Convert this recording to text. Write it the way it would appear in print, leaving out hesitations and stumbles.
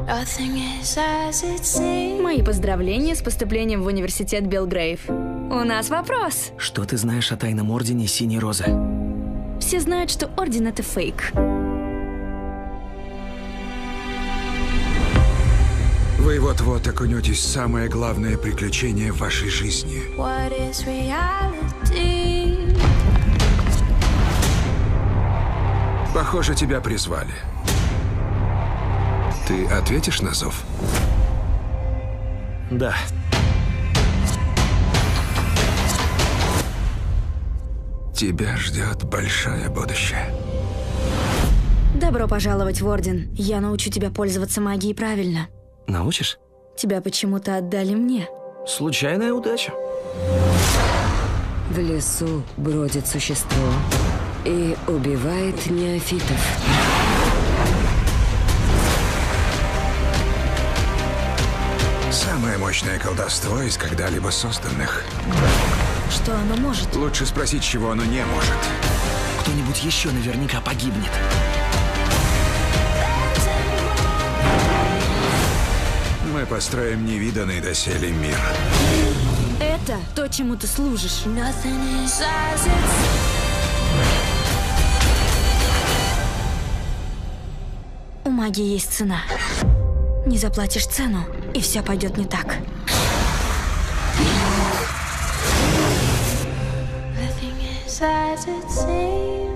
Мои поздравления с поступлением в университет Белгрейв. У нас вопрос. Что ты знаешь о тайном ордене Синей Розы? Все знают, что орден — это фейк. Вы вот-вот окунетесь в самое главное приключение в вашей жизни. Похоже, тебя призвали. Ты ответишь на зов? Да. Тебя ждет большое будущее. Добро пожаловать в орден. Я научу тебя пользоваться магией правильно. Научишь? Тебя почему-то отдали мне. Случайная удача. В лесу бродит существо и убивает неофитов. Самое мощное колдовство из когда-либо созданных. Что оно может? Лучше спросить, чего оно не может. Кто-нибудь еще наверняка погибнет. Мы построим невиданный доселе мир. Это то, чему ты служишь. У магии есть цена. Не заплатишь цену, и все пойдет не так. As it seems.